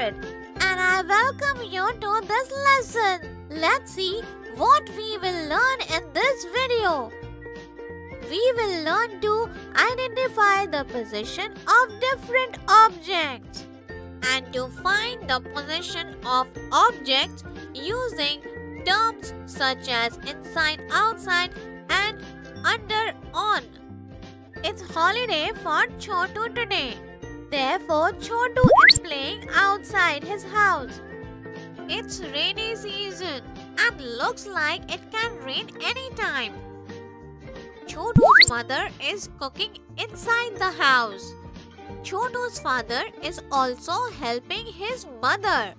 Farid and I welcome you to this lesson. Let's see what we will learn in this video. We will learn to identify the position of different objects and to find the position of objects using terms such as inside, outside and under, on. It's holiday for Chotu today. Therefore, Chotu is playing outside his house. It's rainy season and looks like it can rain anytime. Chotu's mother is cooking inside the house. Chotu's father is also helping his mother.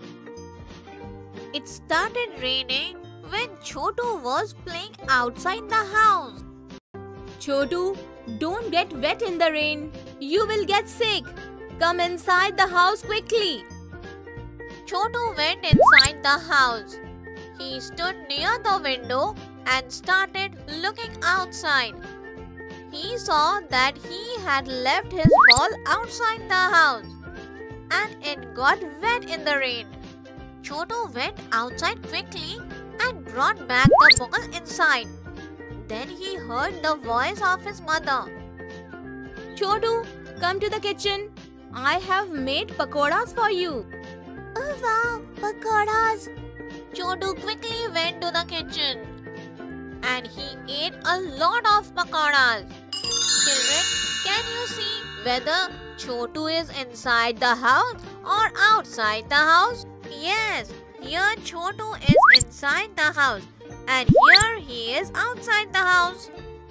It started raining when Chotu was playing outside the house. Chotu, don't get wet in the rain. You will get sick. Come inside the house quickly. Chotu went inside the house. He stood near the window and started looking outside. He saw that he had left his ball outside the house and it got wet in the rain. Chotu went outside quickly and brought back the ball inside. Then he heard the voice of his mother. Chotu, come to the kitchen. I have made pakoras for you. Oh wow, pakoras! Chotu quickly went to the kitchen and he ate a lot of pakoras. Children, can you see whether Chotu is inside the house or outside the house? Yes, here Chotu is inside the house and here he is outside the house.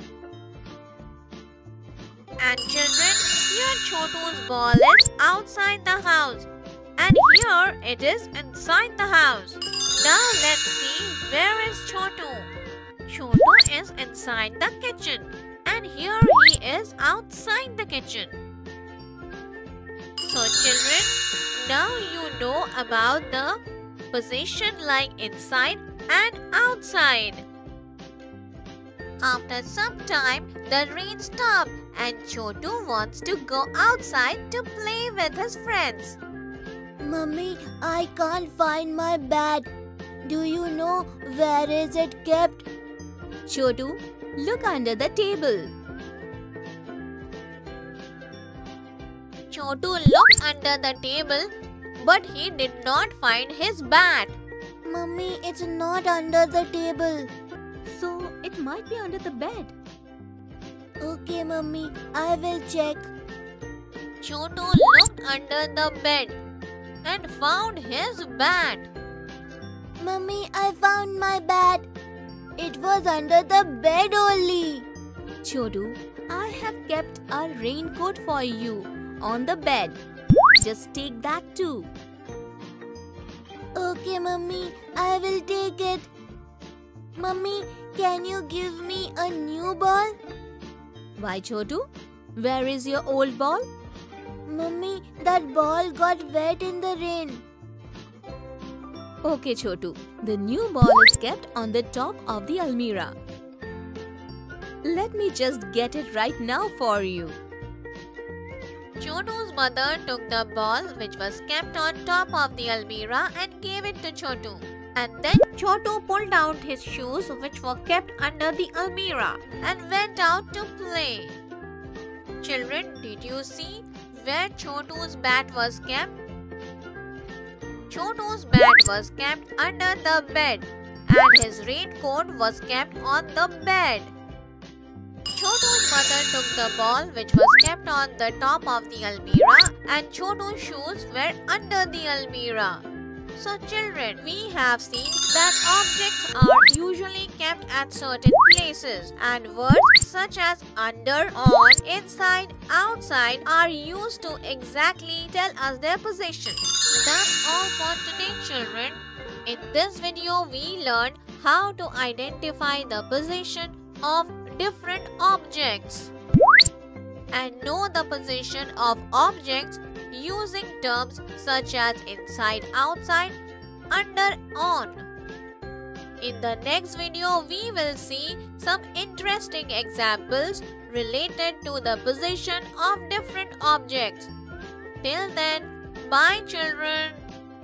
And children, here Chotu's ball is outside the house and here it is inside the house. Now let's see, where is Chotu? Chotu is inside the kitchen and here he is outside the kitchen. So children, now you know about the position like inside and outside. After some time, the rain stopped and Chotu wants to go outside to play with his friends. Mummy, I can't find my bat. Do you know where is it kept? Chotu, look under the table. Chotu looked under the table, but he did not find his bat. Mummy, it's not under the table. So, it might be under the bed. Okay, Mummy, I will check. Chotu looked under the bed and found his bat. Mummy, I found my bat. It was under the bed only. Chotu, I have kept a raincoat for you on the bed. Just take that too. Okay, Mummy, I will take it. Mummy, can you give me a new ball? Why, Chotu? Where is your old ball? Mummy, that ball got wet in the rain. Okay, Chotu. The new ball is kept on the top of the almirah. Let me just get it right now for you. Chotu's mother took the ball which was kept on top of the almirah and gave it to Chotu. And then Chotu pulled out his shoes which were kept under the almirah and went out to play. Children, did you see where Chotu's bat was kept? Chotu's bat was kept under the bed and his raincoat was kept on the bed. Chotu's mother took the ball which was kept on the top of the almirah and Chotu's shoes were under the almirah. So children, we have seen that objects are usually kept at certain places and words such as under, on, inside, outside are used to exactly tell us their position. That's all for today children. In this video, we learned how to identify the position of different objects and know the position of objects using terms such as inside, outside, under, on. In the next video, we will see some interesting examples related to the position of different objects. Till then, Bye, children.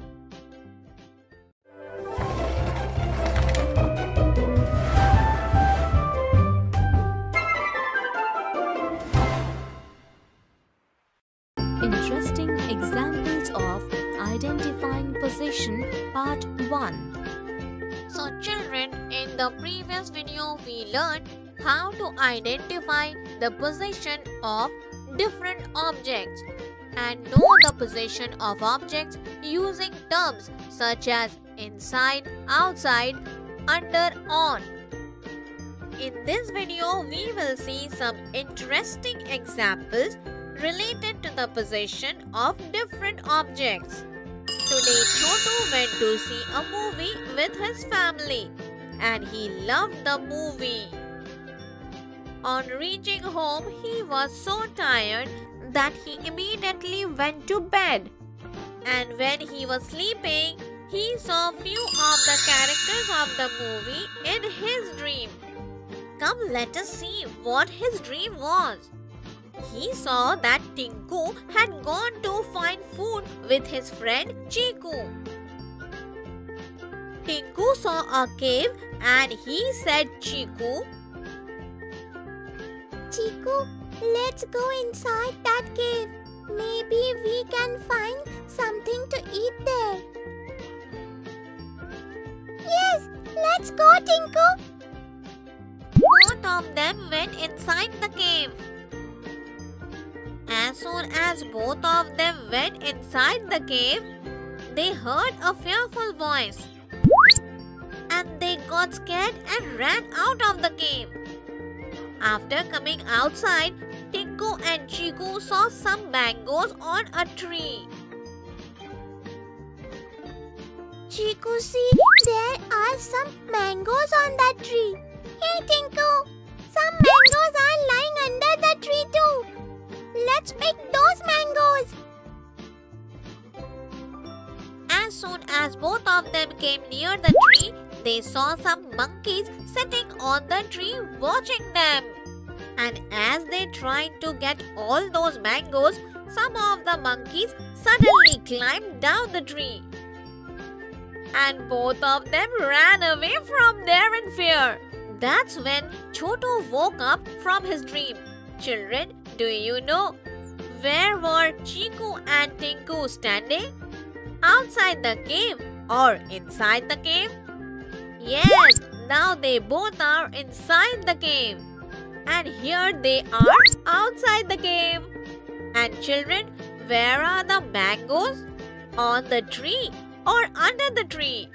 Interesting examples of identifying position, part 1. So children, in the previous video we learned how to identify the position of different objects and know the position of objects using terms such as inside, outside, under, on. In this video we will see some interesting examples related to the position of different objects. Today Chotu went to see a movie with his family and he loved the movie. On reaching home, he was so tired that he immediately went to bed. And when he was sleeping, he saw few of the characters of the movie in his dream. Come, let us see what his dream was. He saw that Tinku had gone to find food with his friend Chiku. Tinku saw a cave and he said, Chiku, Chiku, let's go inside that cave. Maybe we can find something to eat there. Yes, let's go, Tinku. both of them went inside the cave. As soon as both of them went inside the cave, they heard a fearful voice. And they got scared and ran out of the cave. After coming outside, Tinku and Chiku saw some mangoes on a tree. Chiku, see, there are some mangoes on that tree. Hey, Tinku, some mangoes are lying under the tree too. Let's pick those mangoes. As soon as both of them came near the tree, they saw some monkeys sitting on the tree watching them. And as they tried to get all those mangoes, some of the monkeys suddenly climbed down the tree. And both of them ran away from there in fear. That's when Chotu woke up from his dream. Children, do you know where were Chiku and Tinku standing? Outside the cave or inside the cave? Yes, now they both are inside the cave. And here they are outside the cave. And children, where are the mangoes? On the tree or under the tree?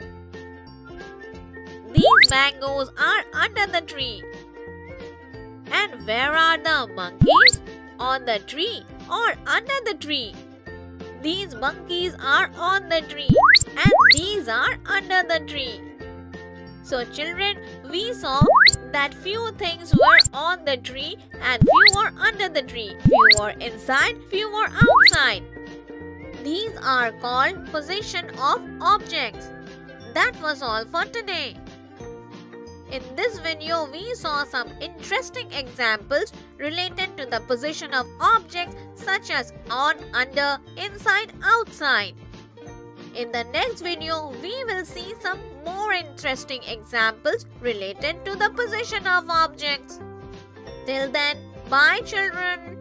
These mangoes are under the tree. And where are the monkeys? On the tree or under the tree? These monkeys are on the tree and these are under the tree. So children, we saw that few things were on the tree and few were under the tree. Few were inside, few were outside. These are called position of objects. That was all for today. In this video, we saw some interesting examples related to the position of objects such as on, under, inside, outside. In the next video, we will see some more interesting examples related to the position of objects. Till then, bye children.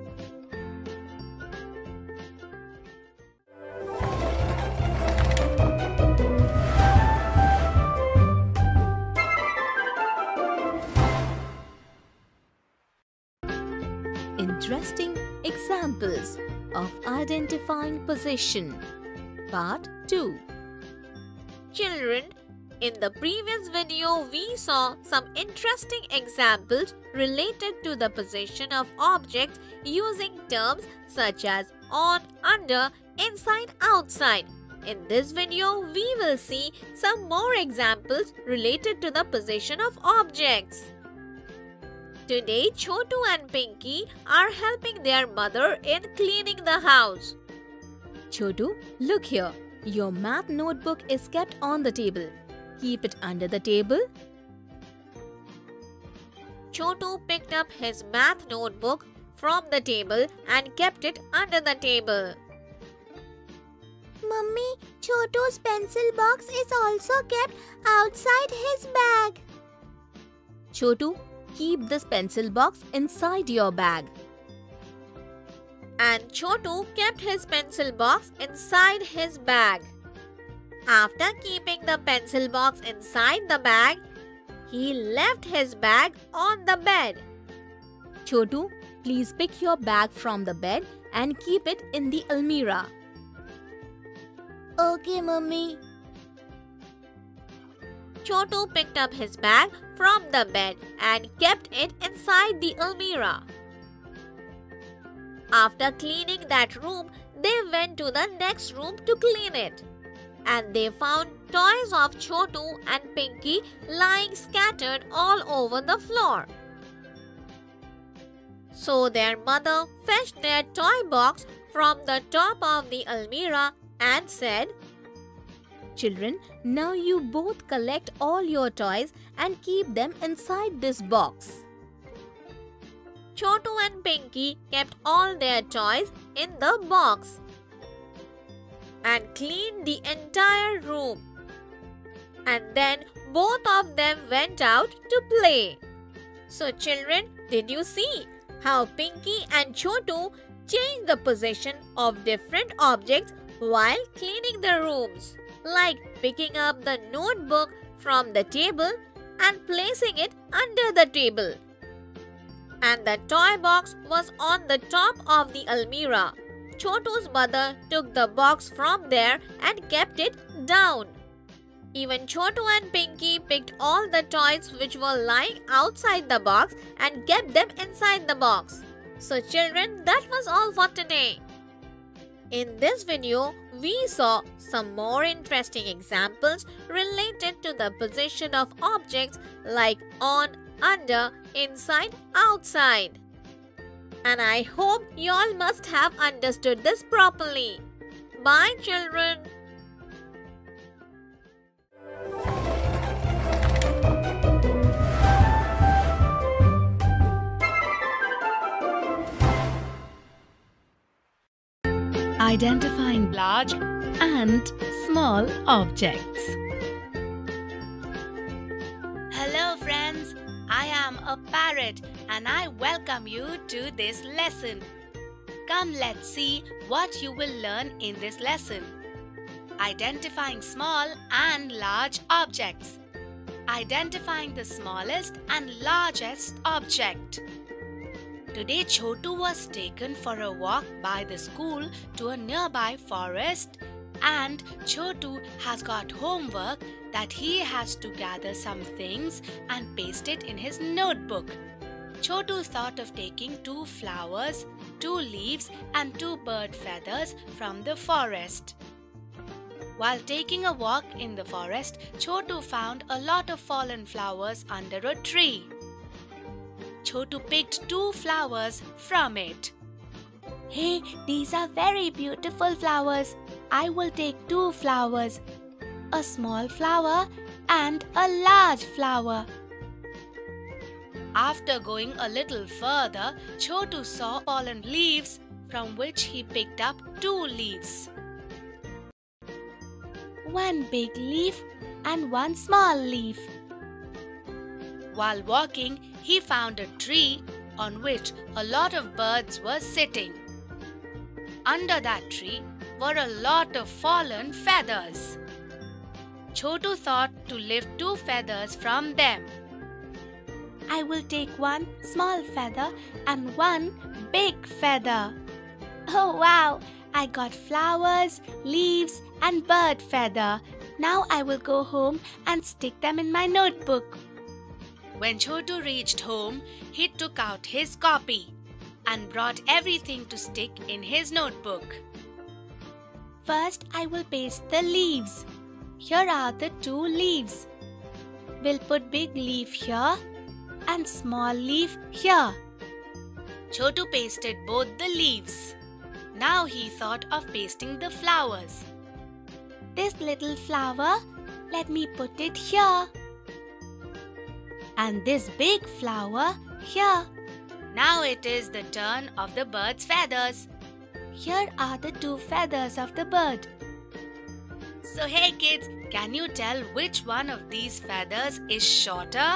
Interesting examples of identifying position, part 2. Children, in the previous video, we saw some interesting examples related to the position of objects using terms such as on, under, inside, outside. In this video, we will see some more examples related to the position of objects. Today, Chotu and Pinky are helping their mother in cleaning the house. Chotu, look here. Your math notebook is kept on the table. Keep it under the table. Chotu picked up his math notebook from the table and kept it under the table. Mummy, Chotu's pencil box is also kept outside his bag. Chotu, keep this pencil box inside your bag. And Chotu kept his pencil box inside his bag. After keeping the pencil box inside the bag, he left his bag on the bed. Chotu, please pick your bag from the bed and keep it in the almirah. Okay, Mummy. Chotu picked up his bag from the bed and kept it inside the almirah. After cleaning that room, they went to the next room to clean it. And they found toys of Chotu and Pinky lying scattered all over the floor. So their mother fetched their toy box from the top of the almirah and said, Children, now you both collect all your toys and keep them inside this box. Chotu and Pinky kept all their toys in the box and cleaned the entire room. And then both of them went out to play. So children, did you see how Pinky and Chotu changed the position of different objects while cleaning the rooms? Like picking up the notebook from the table and placing it under the table. And the toy box was on the top of the almirah. Chotu's mother took the box from there and kept it down. Even Chotu and Pinky picked all the toys which were lying outside the box and kept them inside the box. So children, that was all for today. In this video, we saw some more interesting examples related to the position of objects like on, under, inside, outside. And I hope you all must have understood this properly. Bye children. Identifying large and small objects. Hello friends, I am a parrot and I welcome you to this lesson. Come, let's see what you will learn in this lesson. Identifying small and large objects. Identifying the smallest and largest object. Today Chotu was taken for a walk by the school to a nearby forest, and Chotu has got homework that he has to gather some things and paste it in his notebook. Chotu thought of taking 2 flowers, 2 leaves and 2 bird feathers from the forest. While taking a walk in the forest, Chotu found a lot of fallen flowers under a tree. Chotu picked 2 flowers from it. Hey, these are very beautiful flowers. I will take 2 flowers, a small flower and a large flower. After going a little further, Chotu saw fallen leaves from which he picked up 2 leaves. 1 big leaf and 1 small leaf. While walking, he found a tree on which a lot of birds were sitting. Under that tree were a lot of fallen feathers. Chotu thought to lift 2 feathers from them. I will take 1 small feather and 1 big feather. Oh wow! I got flowers, leaves and bird feather. Now I will go home and stick them in my notebook. When Chotu reached home, he took out his copy and brought everything to stick in his notebook. First, I will paste the leaves. Here are the 2 leaves. We'll put big leaf here and small leaf here. Chotu pasted both the leaves. Now he thought of pasting the flowers. This little flower, let me put it here. And this big flower here. Now it is the turn of the bird's feathers. Here are the 2 feathers of the bird. So hey kids, can you tell which one of these feathers is shorter?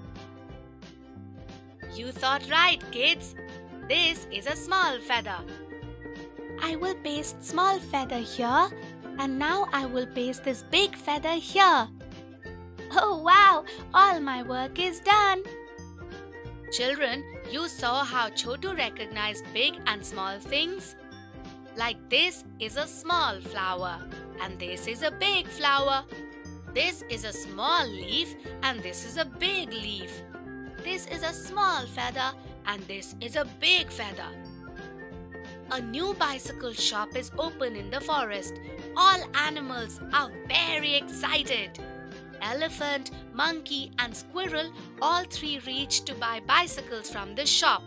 You thought right, kids. This is a small feather. I will paste small feather here, and now I will paste this big feather here. Oh wow, all my work is done. Children, you saw how Chotu recognized big and small things? Like this is a small flower and this is a big flower. This is a small leaf and this is a big leaf. This is a small feather and this is a big feather. A new bicycle shop is open in the forest. All animals are very excited. Elephant, monkey and squirrel all three reached to buy bicycles from the shop.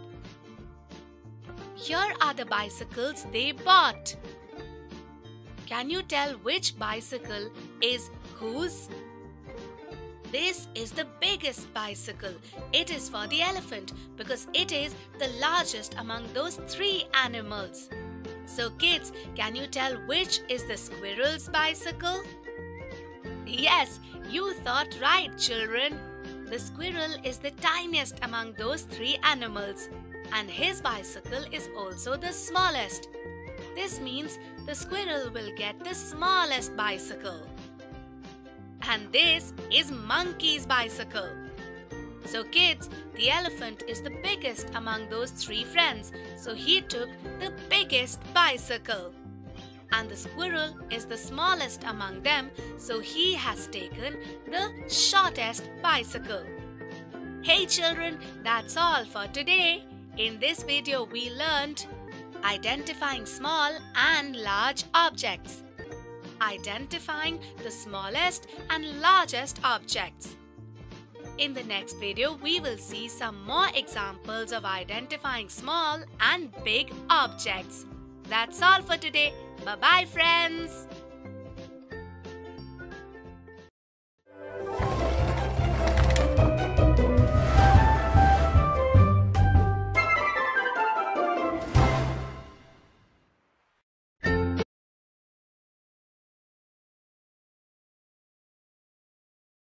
Here are the bicycles they bought. Can you tell which bicycle is whose? This is the biggest bicycle. It is for the elephant because it is the largest among those three animals. So kids, can you tell which is the squirrel's bicycle? Yes, you thought right, children. The squirrel is the tiniest among those three animals, and his bicycle is also the smallest. This means the squirrel will get the smallest bicycle. And this is monkey's bicycle. So kids, the elephant is the biggest among those three friends, so he took the biggest bicycle. And the squirrel is the smallest among them, so he has taken the shortest bicycle. Hey children, that's all for today. In this video we learned identifying small and large objects, identifying the smallest and largest objects. In the next video we will see some more examples of identifying small and big objects. That's all for today. Bye-bye, friends.